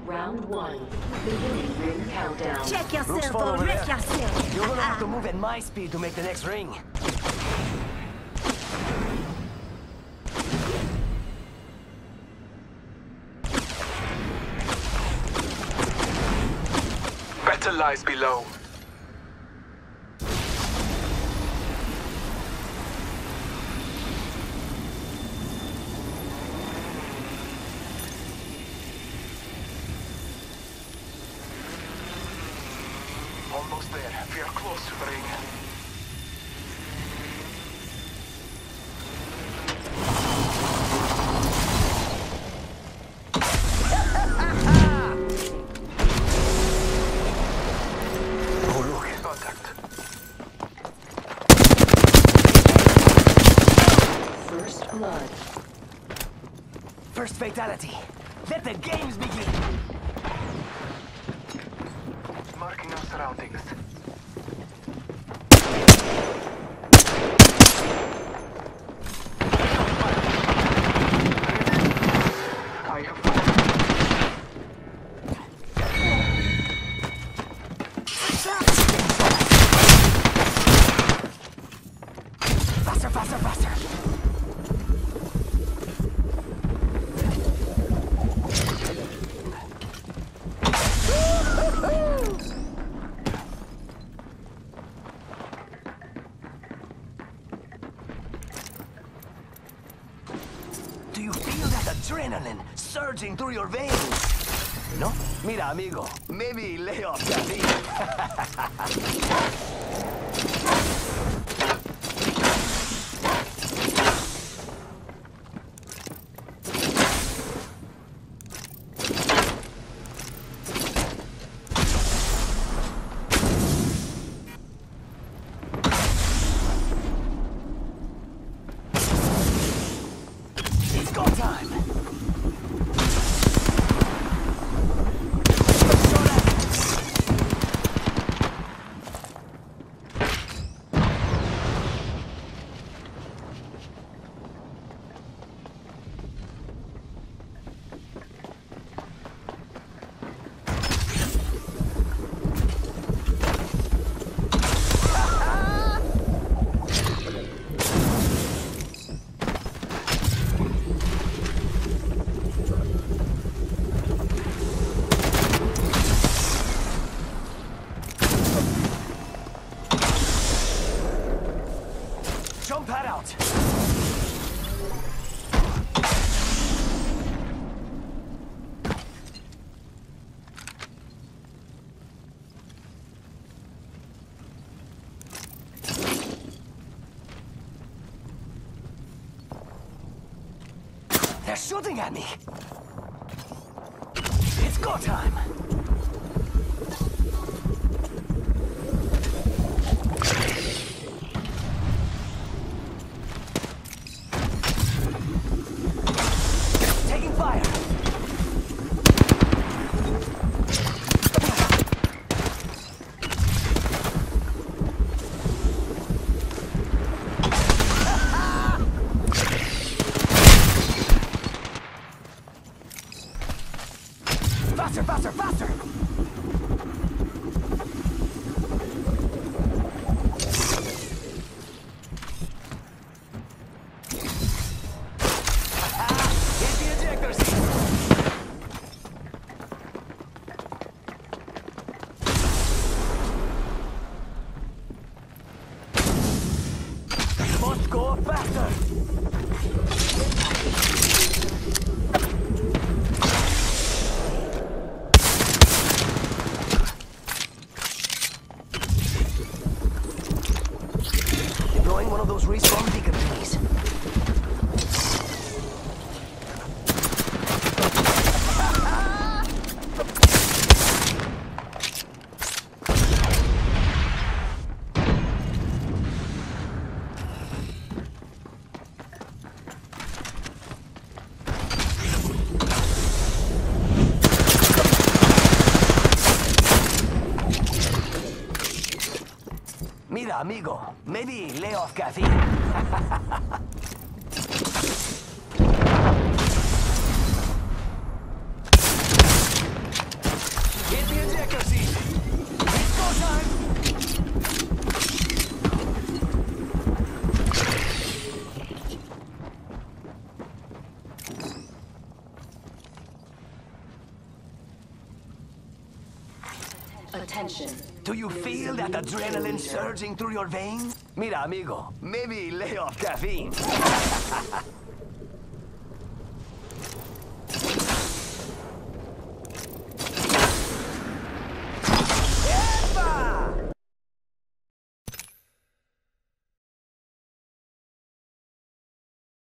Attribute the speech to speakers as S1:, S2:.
S1: Round one. Beginning ring countdown.
S2: Check
S3: Looks
S2: yourself
S3: fun
S2: or
S3: over
S2: wreck
S3: there.
S2: yourself.
S3: You're gonna have to move at my speed to make the next ring.
S4: Better lies below. Almost there. We are close to the ring.
S3: Oh, look.
S4: Contact.
S1: First blood.
S3: First fatality. Let the games begin.
S4: Marking our surroundings. I have fire.
S3: Faster, faster, faster. Do you feel that adrenaline surging through your veins? No? Mira, amigo, maybe lay off caffeine. It's go time. Jump that out. They're shooting at me. It's go time. Taking fire. Faster, faster, faster! Hit the ejector seat! Must go faster! Deploying one of those respawn beacon thingies. Mira, amigo, maybe lay off caffeine.
S1: Attention.
S3: Do you feel that adrenaline surging through your veins? Mira, amigo, maybe lay off caffeine.